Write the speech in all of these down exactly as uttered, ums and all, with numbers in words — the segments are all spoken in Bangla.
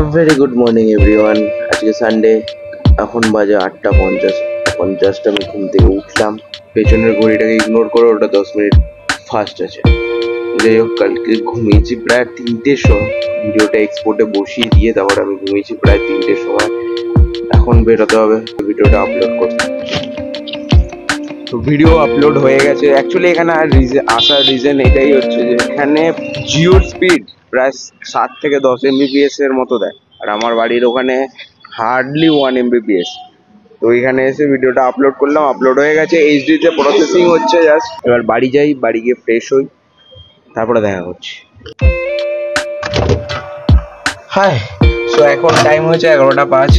Very good morning everyone. আজকে সানডে, এখন বাজে আটটা পঞ্চাশ পঞ্চাশটা আমি ঘুম থেকে উঠলাম। পেছনের ঘড়িটাকে ইগনোর করে ওটা দশ মিনিট ফাস্ট আছে। যাই হোক, কালকে ঘুমিয়েছি প্রায় তিনটের সময়। ভিডিওটা এক্সপোর্টে বসিয়ে দিয়ে তারপর আমি ঘুমিয়েছি প্রায় তিনটের সময়। এখন বেরোতে হবে ভিডিওটা আপলোড করতে। তো ভিডিও আপলোড হয়ে গেছে। অ্যাকচুয়ালি এখানে আর আসার রিজন এটাই হচ্ছে যে এখানে জিওর স্পিড প্রায় সাত থেকে দশ এমবিপিএস এর মতো দেয়, আর আমার বাড়ির ওখানে হার্ডলি ওয়ান এমবিপিএস। তো এখানে এসে ভিডিওটা আপলোড করলাম, আপলোড হয়ে গেছে, এইচডিতে প্রসেসিং হচ্ছে জাস্ট। এবার বাড়ি যাই, বাড়ি গিয়ে ফ্রেশ হই, তারপরে দেখা করছি। হাই, সো এখন টাইম হয়েছে এগারোটা পাঁচ।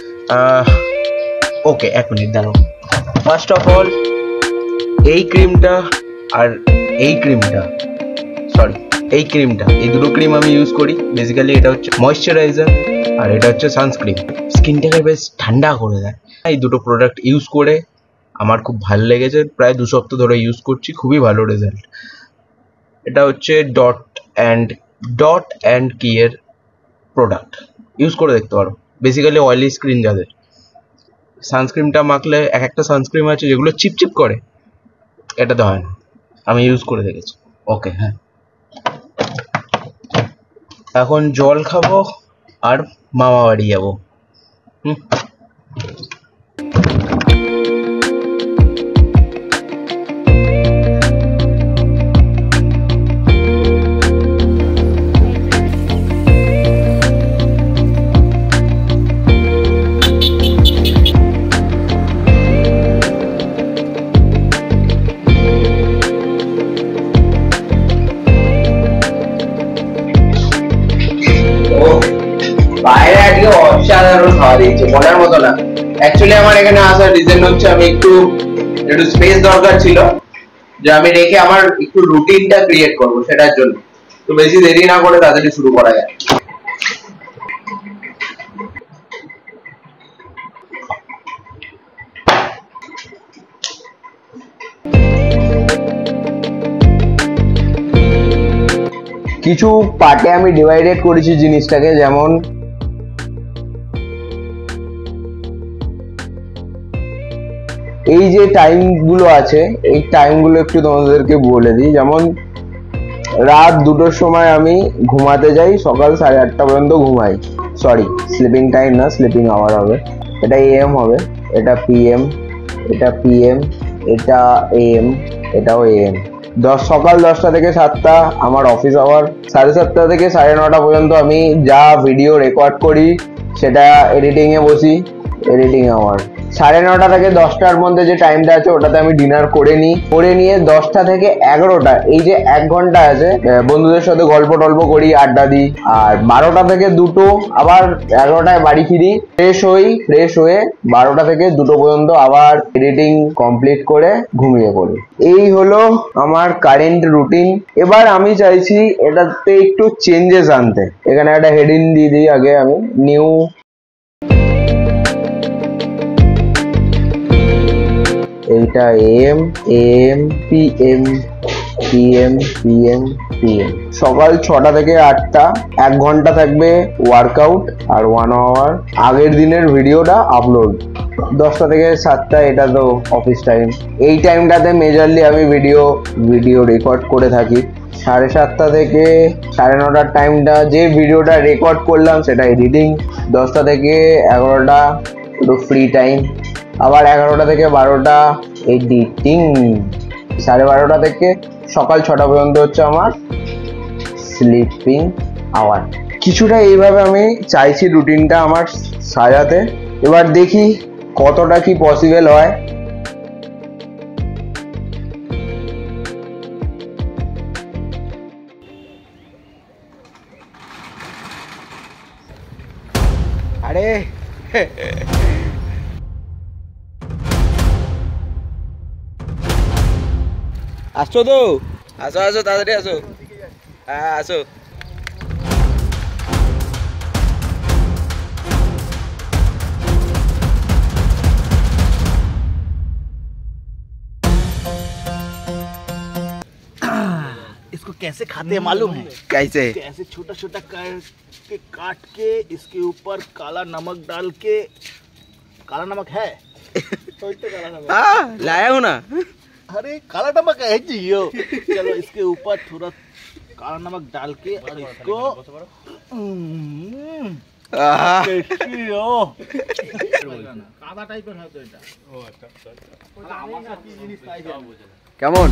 ওকে, এক মিনিট দাঁড়াও। ফার্স্ট অফ অল, এই ক্রিমটা আর এই ক্রিমটা সরি এই ক্রিমটা এই দুটো ক্রিম আমি ইউজ করি। বেসিক্যালি এটা হচ্ছে ময়েশ্চারাইজার আর এটা হচ্ছে সানস্ক্রিন। স্কিনটাকে বেশ ঠান্ডা করে দেয়। এই দুটো প্রোডাক্ট ইউজ করে আমার খুব ভালো লেগেছে। প্রায় দু সপ্তাহ ধরে ইউজ করছি, খুবই ভালো রেজাল্ট। এটা হচ্ছে ডট অ্যান্ড ডট অ্যান্ড কি এর প্রোডাক্ট, ইউজ করে দেখতে পারো। বেসিক্যালি অয়েলি স্কিন যাদের, সানস্ক্রিনটা মাখলে এক একটা সানস্ক্রিন আছে যেগুলো চিপচিপ করে, এটাতে হয় না। আমি ইউজ করে দেখেছি। ওকে, হ্যাঁ, এখন জল খাবো আর মামা বাড়ি যাবো। হুম বাইরে আজকে অসাধারণ খাওয়া দিয়েছে, বলার মতো না। অ্যাকচুয়ালি আমার এখানে আসার রিজন হচ্ছে আমি একটু একটু স্পেস দরকার ছিল, যে আমি রেখে আমার একটু রুটিনটা ক্রিয়েট করবো, সেটার জন্য। তো বেশি দেরি না করে তাড়াতাড়ি শুরু করা যায়। কিছু পার্টে আমি ডিভাইডেড করেছি জিনিসটাকে, যেমন এই যে টাইমগুলো আছে, এই টাইমগুলো একটু তোমাদেরকে বলে দিই। যেমন রাত দুটোর সময় আমি ঘুমাতে যাই, সকাল সাড়ে আটটা পর্যন্ত ঘুমাই। সরি, স্লিপিং টাইম না, স্লিপিং আওয়ার হবে। এটা এএম হবে, এটা পিএম, এটা পিএম, এটা এএম, এটাও এএম। দশ সকাল দশটা থেকে সাতটা আমার অফিস আওয়ার। সাড়ে সাতটা থেকে সাড়ে নটা পর্যন্ত আমি যা ভিডিও রেকর্ড করি সেটা এডিটিংয়ে বসি, এডিটিং আওয়ার। সাড়ে নটা থেকে দশটার মধ্যে যে টাইমটা আছে ওটাতে আমি ডিনার করে নিই। করে নিয়ে দশটা থেকে এগারোটা, এই যে এক ঘন্টা আছে, বন্ধুদের সাথে গল্প টল্প করি, আড্ডা দিই। আর বারোটা থেকে দুটো আবার এগারোটায় বাড়ি ফিরি, ফ্রেশ হই। ফ্রেশ হয়ে বারোটা থেকে দুটো পর্যন্ত আবার এডিটিং কমপ্লিট করে ঘুমিয়ে পড়ি। এই হলো আমার কারেন্ট রুটিন। এবার আমি চাইছি এটাতে একটু চেঞ্জেস আনতে। এখানে একটা হেডিং দিয়ে দিই আগে আমি, নিউ এইটা M M PM PM PM PM. সকাল ছটা থেকে আটটা এক ঘন্টা থাকবে ওয়ার্কআউট আর ওয়ান আওয়ার আগের দিনের ভিডিওটা আপলোড। দশটা থেকে সাতটা এটা তো অফিস টাইম। এই টাইমটাতে মেজরলি আমি ভিডিও ভিডিও রেকর্ড করে থাকি। সাড়ে সাতটা থেকে সাড়ে নটার টাইমটা যে ভিডিওটা রেকর্ড করলাম সেটা এডিটিং। দশটা থেকে এগারোটা একটু ফ্রি টাইম। আবার এগারোটা থেকে বারোটা এডিটিং। সাড়ে বারোটা থেকে সকাল ছটা পর্যন্ত হচ্ছে আমার স্লিপিং আওয়ার। কিছুটা এইভাবে আমি চাইছি রুটিনটা আমার সাজাতে। এবার দেখি কতটা কি পসিবল হয়। আরে আসছো তো? আসো আসো, তাড়াতাড়ি আসো। হ্যাঁ আসো। कैसे खाते हैं मालूम है? कैसे? ऐसे छोटा छोटा करके काट के इसके ऊपर काला नमक डाल के, काला नमक है तो काला नमक हाँ लाया हूँ ना। अरे काला नमक है जियो। चलो इसके ऊपर थोड़ा काला नमक डाल के और इसको কেমন?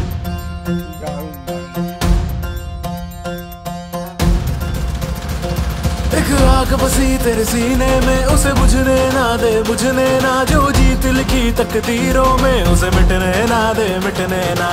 एक आग बसी तेरे सीने में, उसे बुझने ना दे बुझने ना, जो जीत लिखी तकदीरों में उसे मिटने ना दे मिटने ना।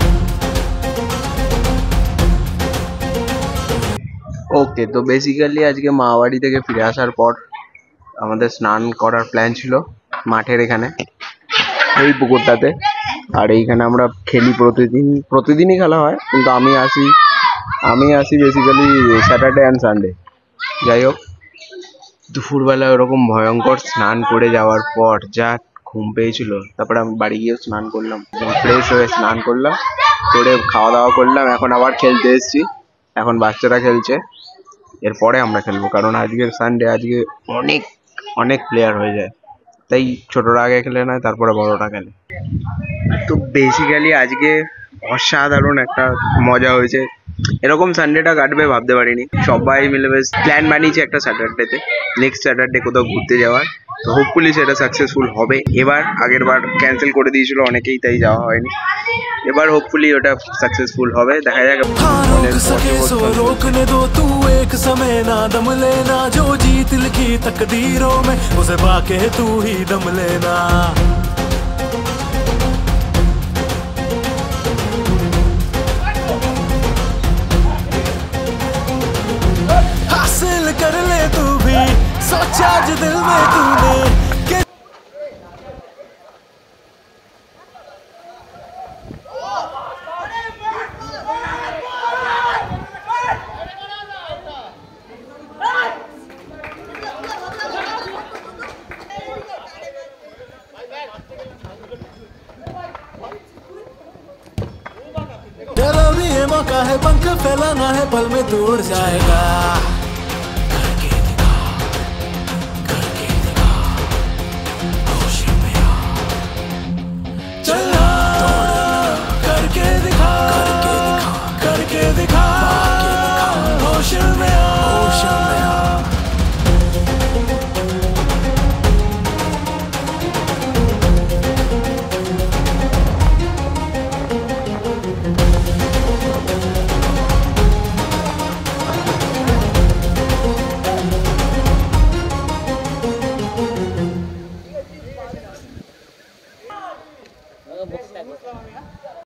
ওকে, তো বেসিক্যালি আজকে মাওয়াড়ি থেকে ফিরে আসার পর আমাদের স্নান করার প্ল্যান ছিল মাঠের এখানে, এই পুকুরটাতে। আর এইখানে আমরা খেলি প্রতিদিন, প্রতিদিনই খেলা হয়, কিন্তু আমি আসি আমি আসি বেসিক্যালি স্যাটারডে অ্যান্ড সানডে। যাই হোক, দুপুরবেলা ওরকম ভয়ঙ্কর স্নান করে যাওয়ার পর যা ঘুম পেয়েছিল, তারপরে আমি বাড়ি গিয়ে স্নান করলাম, ফ্রেশ হয়ে স্নান করলাম, করে খাওয়া দাওয়া করলাম, এখন আবার খেলতে এসেছি। এখন বাচ্চারা খেলছে, এরপরে আমরা খেলবো, কারণ আজকের সানডে, আজকে অনেক অনেক প্লেয়ার হয়ে যায়, তাই ছোটরা আগে খেলে নয়, তারপরে বড়রা খেলে। তো বেসিক্যালি আজকে অসাধারণ একটা মজা হয়েছে, এরকম সানডেটা কাটবে ভাবতে পারিনি। সবাই মিলে বেশ প্ল্যান বানিয়েছে একটা স্যাটারডেতে, নেক্সট স্যাটারডে কোথাও ঘুরতে যাওয়ার। তো হোপফুলি সেটা সাকসেসফুল হবে এবার। আগের বার ক্যান্সেল করে দিয়েছিল অনেকেই, তাই যাওয়া হয়নি। এবার হোপফুলি ওটা সাকসেসফুল হবে, দেখা যাক। रोकने दो तू एक समय ना दम लेना, जो जीत लिखी तकदीरों में उसे पाके तू ही दम लेना। हासिल कर ले तू भी सोचा जो दिल में तूने कि चलो भी ये मौका है, पंख फैलाना है, पल में तू उड़ जाएगा। चला करके दिखा, करके दिखा, होश में आ, होश में आ।